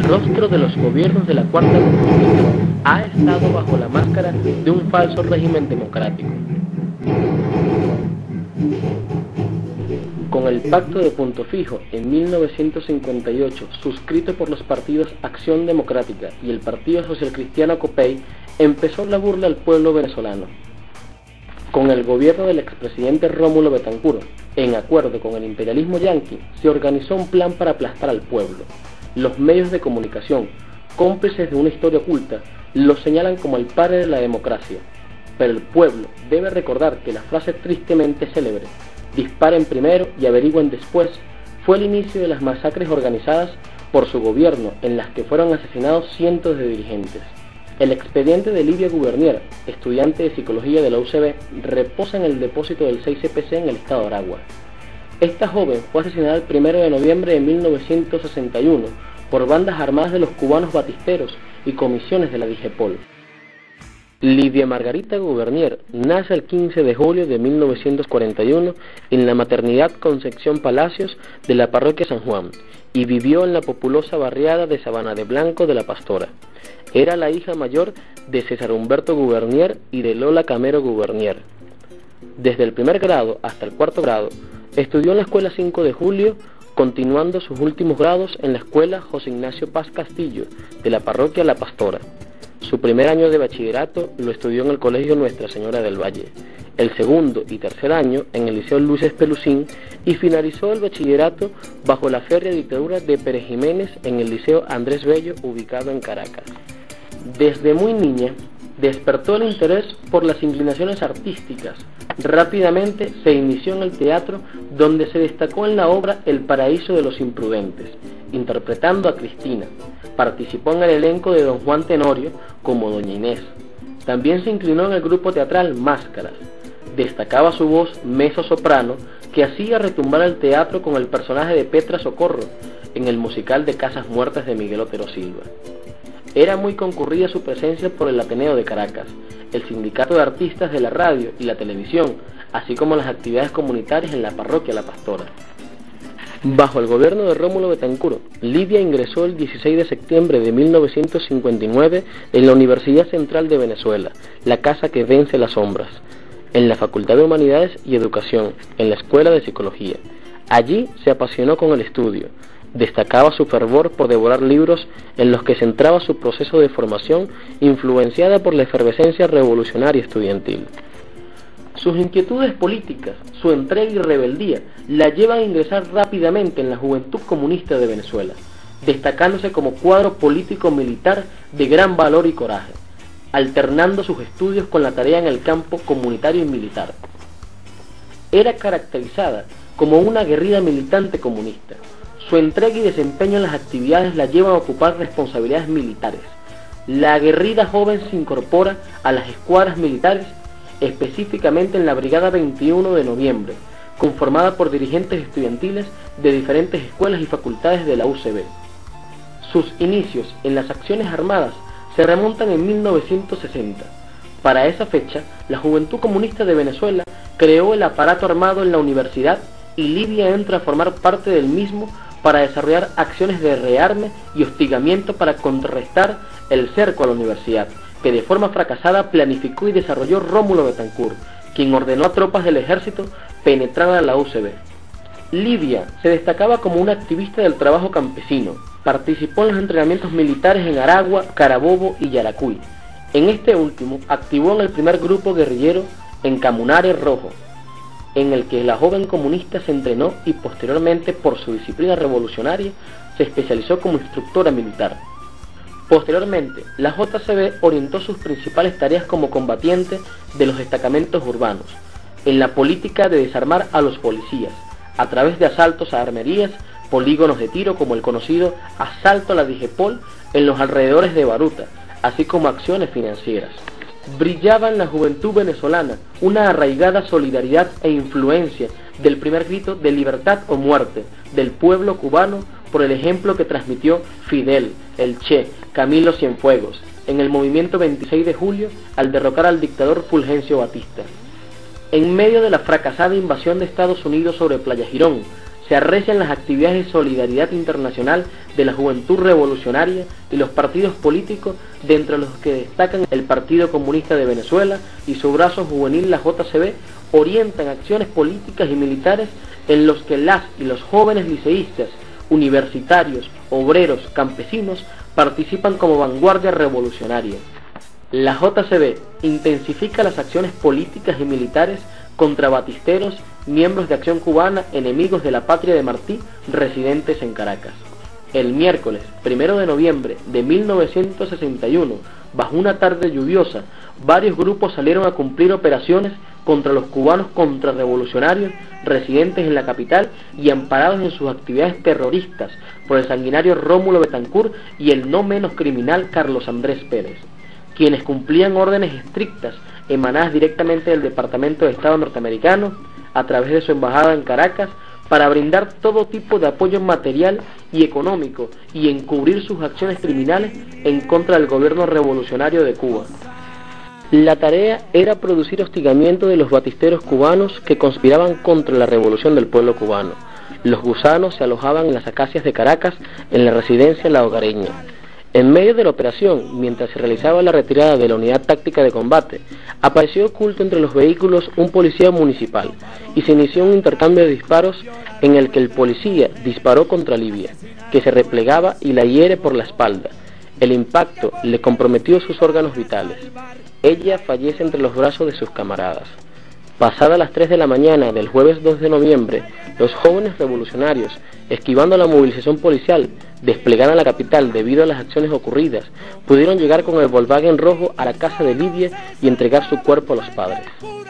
rostro de los gobiernos de la Cuarta República ha estado bajo la máscara de un falso régimen democrático. Con el Pacto de Punto Fijo en 1958, suscrito por los partidos Acción Democrática y el Partido Social Cristiano Copey, empezó la burla al pueblo venezolano. Con el gobierno del expresidente Rómulo Betancourt, en acuerdo con el imperialismo yanqui, se organizó un plan para aplastar al pueblo. Los medios de comunicación, cómplices de una historia oculta, lo señalan como el padre de la democracia. Pero el pueblo debe recordar que la frase tristemente célebre, "disparen primero y averigüen después", fue el inicio de las masacres organizadas por su gobierno, en las que fueron asesinados cientos de dirigentes. El expediente de Livia Gubernier, estudiante de psicología de la UCB, reposa en el depósito del 6CPC en el estado de Aragua. Esta joven fue asesinada el 1 de noviembre de 1961 por bandas armadas de los cubanos batisteros y comisiones de la DIGEPOL. Livia Margarita Gubernier nace el 15 de julio de 1941 en la maternidad Concepción Palacios de la parroquia San Juan y vivió en la populosa barriada de Sabana de Blanco de la Pastora. Era la hija mayor de César Humberto Gubernier y de Lola Camero Gubernier. Desde el primer grado hasta el cuarto grado, estudió en la escuela 5 de Julio, continuando sus últimos grados en la escuela José Ignacio Paz Castillo de la parroquia La Pastora. Su primer año de bachillerato lo estudió en el colegio Nuestra Señora del Valle, el segundo y tercer año en el liceo Luis Espelucín y finalizó el bachillerato bajo la férrea dictadura de Pérez Jiménez en el liceo Andrés Bello, ubicado en Caracas. Desde muy niña despertó el interés por las inclinaciones artísticas. Rápidamente se inició en el teatro, donde se destacó en la obra El Paraíso de los Imprudentes, interpretando a Cristina. Participó en el elenco de Don Juan Tenorio como Doña Inés. También se inclinó en el grupo teatral Máscaras. Destacaba su voz mezzo-soprano, que hacía retumbar el teatro con el personaje de Petra Socorro en el musical de Casas Muertas de Miguel Otero Silva. Era muy concurrida su presencia por el Ateneo de Caracas, el Sindicato de Artistas de la Radio y la Televisión, así como las actividades comunitarias en la parroquia La Pastora. Bajo el gobierno de Rómulo Betancourt, Livia ingresó el 16 de septiembre de 1959 en la Universidad Central de Venezuela, la casa que vence las sombras, en la Facultad de Humanidades y Educación, en la Escuela de Psicología. Allí se apasionó con el estudio. Destacaba su fervor por devorar libros en los que centraba su proceso de formación, influenciada por la efervescencia revolucionaria estudiantil. Sus inquietudes políticas, su entrega y rebeldía la llevan a ingresar rápidamente en la Juventud Comunista de Venezuela, destacándose como cuadro político-militar de gran valor y coraje, alternando sus estudios con la tarea en el campo comunitario y militar. Era caracterizada como una aguerrida militante comunista. Su entrega y desempeño en las actividades la llevan a ocupar responsabilidades militares. La aguerrida joven se incorpora a las escuadras militares, específicamente en la Brigada 21 de Noviembre, conformada por dirigentes estudiantiles de diferentes escuelas y facultades de la UCB. Sus inicios en las acciones armadas se remontan en 1960. Para esa fecha, la Juventud Comunista de Venezuela creó el aparato armado en la universidad y Livia entra a formar parte del mismo para desarrollar acciones de rearme y hostigamiento para contrarrestar el cerco a la universidad, que de forma fracasada planificó y desarrolló Rómulo Betancourt, quien ordenó a tropas del ejército penetrar a la UCB. Livia se destacaba como una activista del trabajo campesino. Participó en los entrenamientos militares en Aragua, Carabobo y Yaracuy. En este último, activó en el primer grupo guerrillero en Camunare Rojo, en el que la joven comunista se entrenó y posteriormente, por su disciplina revolucionaria, se especializó como instructora militar. Posteriormente, la JCB orientó sus principales tareas como combatiente de los destacamentos urbanos, en la política de desarmar a los policías, a través de asaltos a armerías, polígonos de tiro como el conocido asalto a la DIGEPOL en los alrededores de Baruta, así como acciones financieras. Brillaba en la juventud venezolana una arraigada solidaridad e influencia del primer grito de libertad o muerte del pueblo cubano por el ejemplo que transmitió Fidel, el Che, Camilo Cienfuegos, en el movimiento 26 de julio al derrocar al dictador Fulgencio Batista. En medio de la fracasada invasión de Estados Unidos sobre Playa Girón, se arrecian las actividades de solidaridad internacional de la juventud revolucionaria y los partidos políticos, de entre los que destacan el Partido Comunista de Venezuela y su brazo juvenil, la JCB, orientan acciones políticas y militares en los que las y los jóvenes liceístas, universitarios, obreros, campesinos participan como vanguardia revolucionaria. La JCB intensifica las acciones políticas y militares contra batisteros, miembros de Acción Cubana, enemigos de la patria de Martí, residentes en Caracas. El miércoles 1 de noviembre de 1961, bajo una tarde lluviosa, varios grupos salieron a cumplir operaciones contra los cubanos contrarrevolucionarios residentes en la capital y amparados en sus actividades terroristas por el sanguinario Rómulo Betancourt y el no menos criminal Carlos Andrés Pérez, quienes cumplían órdenes estrictas emanadas directamente del Departamento de Estado norteamericano a través de su embajada en Caracas para brindar todo tipo de apoyo material y económico y encubrir sus acciones criminales en contra del gobierno revolucionario de Cuba. La tarea era producir hostigamiento de los batisteros cubanos que conspiraban contra la revolución del pueblo cubano. Los gusanos se alojaban en las acacias de Caracas, en la residencia La Hogareña. En medio de la operación, mientras se realizaba la retirada de la unidad táctica de combate, apareció oculto entre los vehículos un policía municipal y se inició un intercambio de disparos en el que el policía disparó contra Livia, que se replegaba y la hiere por la espalda. El impacto le comprometió sus órganos vitales. Ella fallece entre los brazos de sus camaradas. Pasadas las 3 de la mañana del jueves 2 de noviembre, los jóvenes revolucionarios, esquivando la movilización policial desplegada en la capital debido a las acciones ocurridas, pudieron llegar con el Volkswagen rojo a la casa de Livia y entregar su cuerpo a los padres.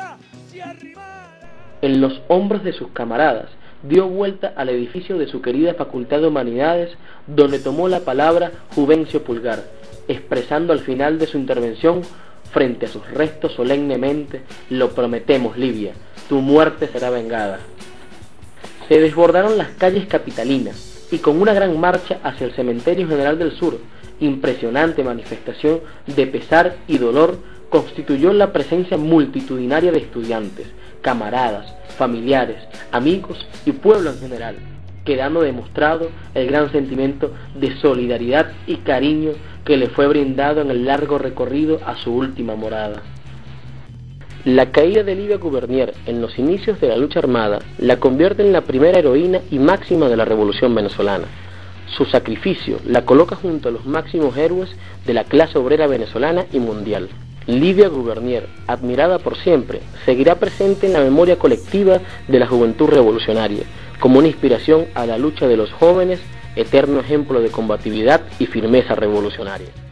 En los hombros de sus camaradas, dio vuelta al edificio de su querida Facultad de Humanidades, donde tomó la palabra Juvencio Pulgar, expresando al final de su intervención frente a sus restos solemnemente: lo prometemos, Livia, tu muerte será vengada. Se desbordaron las calles capitalinas y con una gran marcha hacia el Cementerio General del Sur, impresionante manifestación de pesar y dolor constituyó la presencia multitudinaria de estudiantes, camaradas, familiares, amigos y pueblo en general, quedando demostrado el gran sentimiento de solidaridad y cariño que le fue brindado en el largo recorrido a su última morada. La caída de Livia Gubernier en los inicios de la lucha armada la convierte en la primera heroína y máxima de la revolución venezolana. Su sacrificio la coloca junto a los máximos héroes de la clase obrera venezolana y mundial. Livia Gubernier, admirada por siempre, seguirá presente en la memoria colectiva de la juventud revolucionaria, como una inspiración a la lucha de los jóvenes, eterno ejemplo de combatividad y firmeza revolucionaria.